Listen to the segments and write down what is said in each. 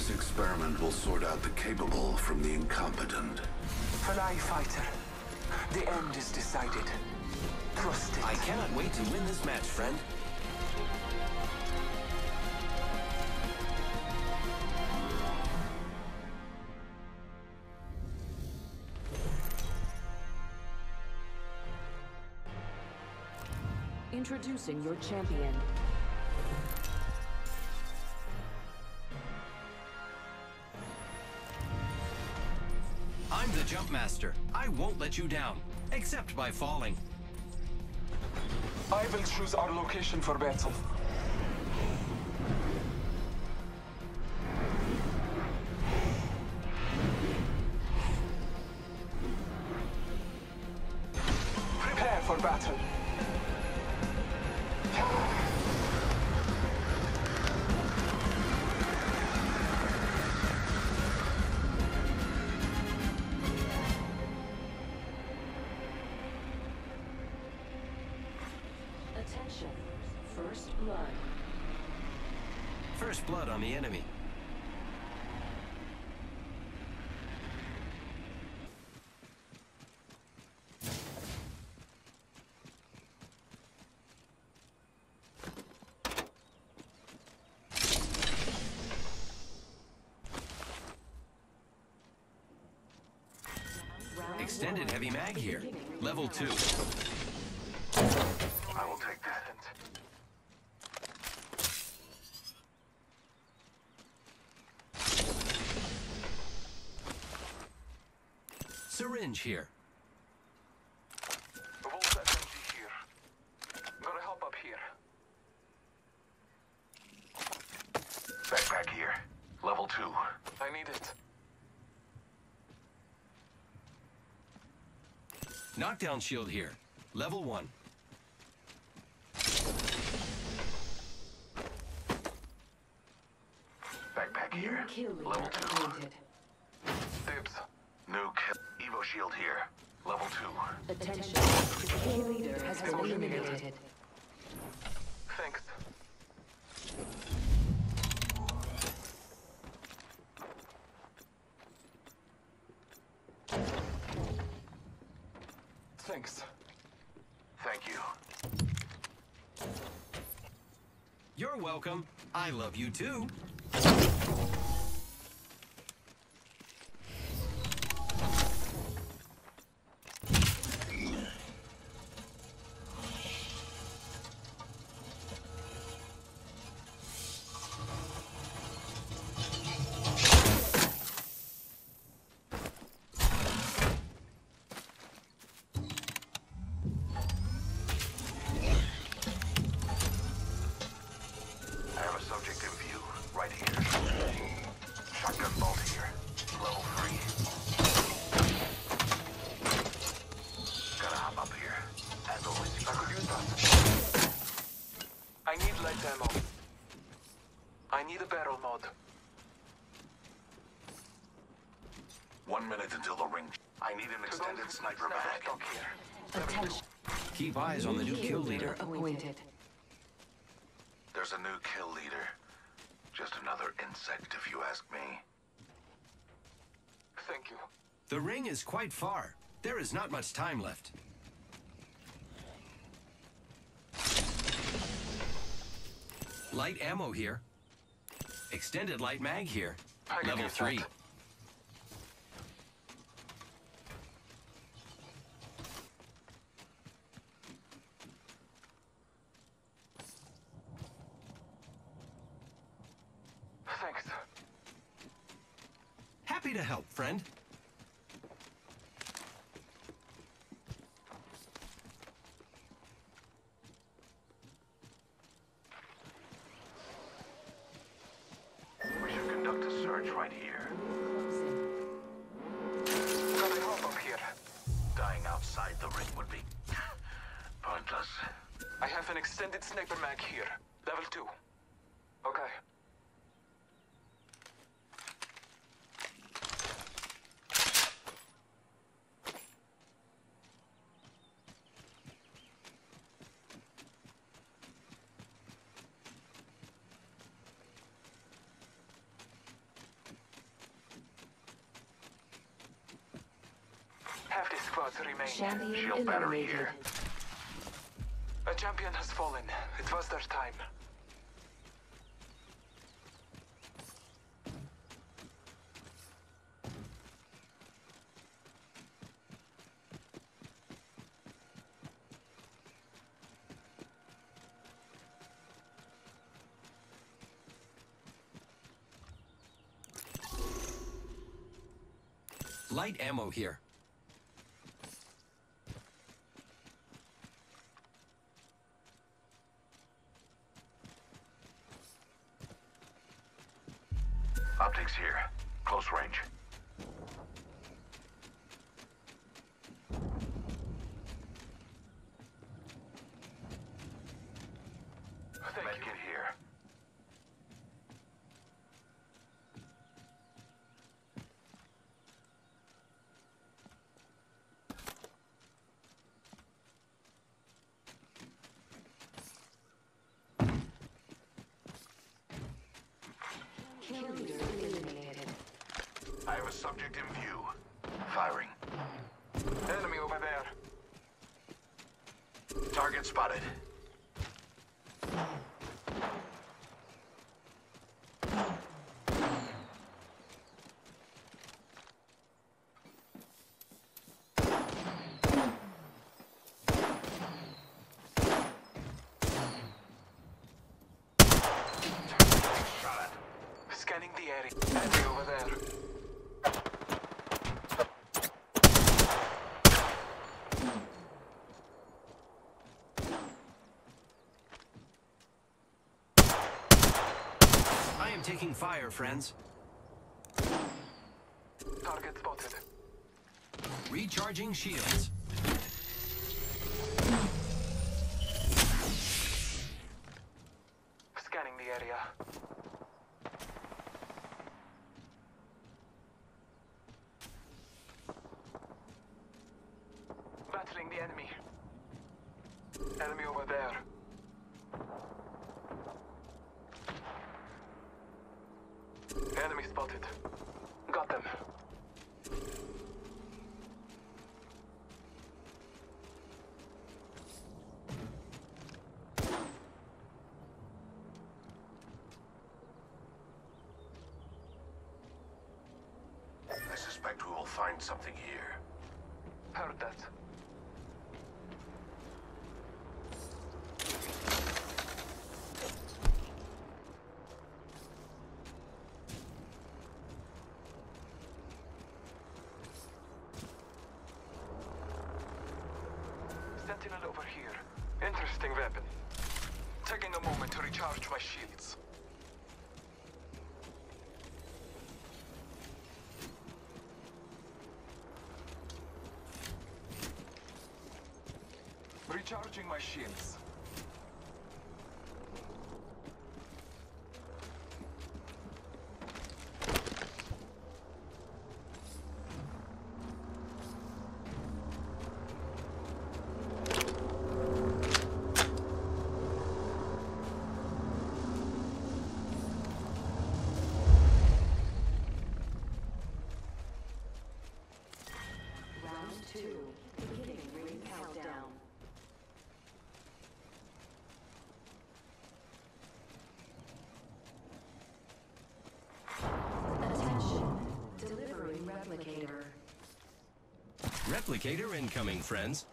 This experiment will sort out the capable from the incompetent. Fly fighter. The end is decided. Trust it. I cannot wait to win this match, friend. Introducing your champion. I'm the jump master. I won't let you down, except by falling. I will choose our location for battle. Prepare for battle. Attention. First blood. First blood on the enemy. Extended heavy mag here. Level 2. I will take that. Syringe here. Vault SMG here. Gotta help up here. Backpack here. Level 2. I need it. Knockdown shield here. Level 1. Backpack here. Kill leader Level 2. appointed. Dibs. New kill. Evo shield here. Level 2. Attention. The kill leader has been eliminated. Thanks. Thanks. Thank you. You're welcome. I love you too. I have a subject in view, right here. Shotgun bolt here. Level 3. Gotta hop up here. As always, I could use that. I need light ammo. I need a barrel mod. 1 minute until the ring. I need an extended sniper mag. Stock here. Attention. Keep eyes on the new kill leader. appointed. There's a new kill leader. Just another insect, if you ask me. Thank you. The ring is quite far. There is not much time left. Light ammo here. Extended light mag here. I can Level use 3. that. Thanks. Happy to help, friend. We should conduct a search right here. Gotta help up here. Dying outside the ring would be pointless. I have an extended sniper mag here. Level 2. Okay. Half the squads remain. Champion Shield battery eliminated. here. A champion has fallen. It was their time. Light ammo here. Optics here. Close range. Thank you. Medkit here. Kill leader eliminated. I have a subject in view. Firing. Enemy over there. Target spotted. Shot at. Scanning the area. Enemy over there. I am taking fire, friends. Target spotted. Recharging shields. Scanning the area. Battling the enemy. Enemy over there. Enemy spotted. Got them. I suspect we will find something here. Heard that. Sentinel over here. Interesting weapon. Taking a moment to recharge my shields. Recharging my shields. Round 2. Beginning ring countdown. Attention. Delivering replicator. Replicator incoming, friends.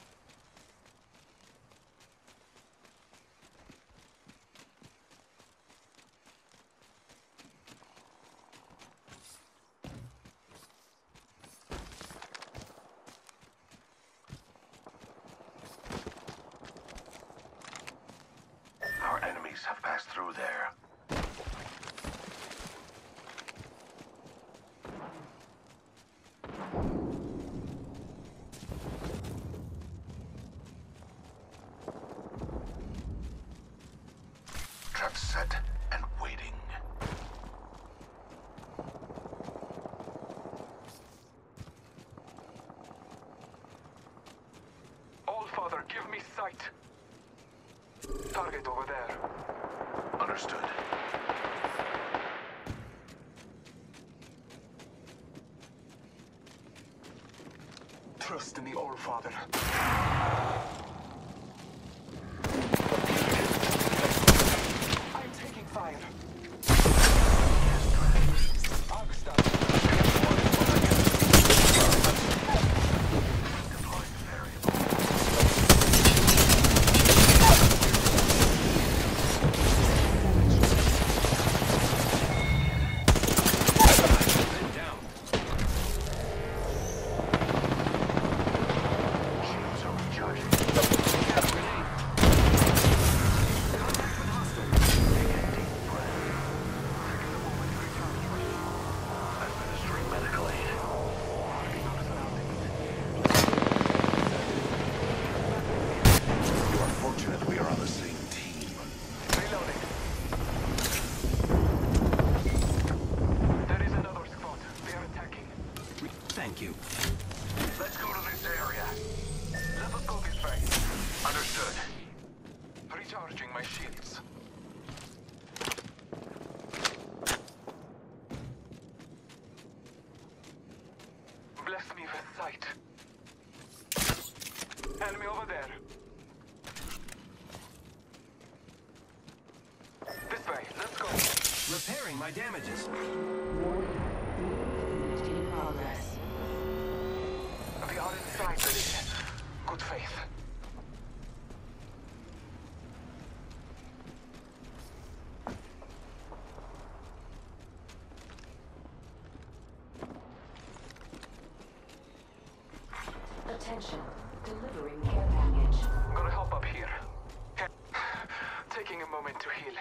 Our enemies have passed through there. Trap set and waiting. All Father, give me sight. Target over there. Understood. trust in the All-Father. I'm taking fire. Arc stop. Deploying variable. Been down. Shields are recharging. Grenade. Contact with hostile. Take a deep breath. Taking a moment to recharge my shield. Administering medical aid. You are fortunate we are on the same team. Reloading. There is another squad. They are attacking. Thank you. Let's go to this area. Let us go this way. Understood. Recharging my shields. Bless me with sight. Enemy over there. This way, let's go. Repairing my damages. Warning. Breach in progress. We are inside the lead. Good faith. Attention. Delivering care package. I'm gonna help up here. Taking a moment to heal.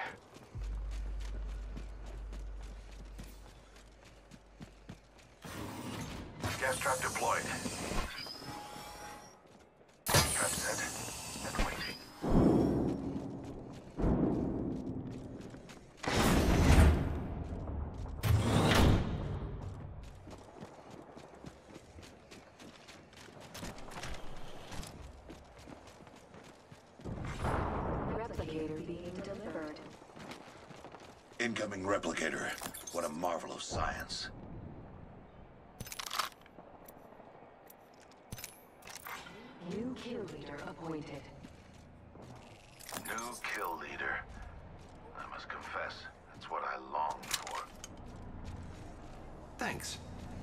Gas trap deployed. Trap set. And waiting. Replicator being delivered. Incoming replicator. What a marvel of science. New kill leader appointed. New kill leader. I must confess, that's what I longed for. Thanks.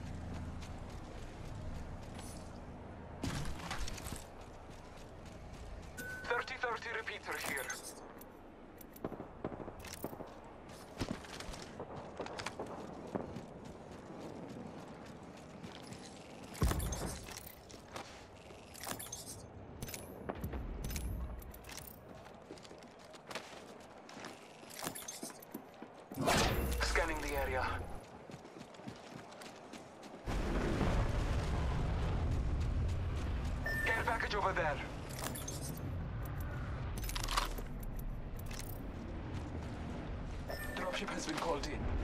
.30 repeater here. Scanning the area. Care package over there. Dropship has been called in.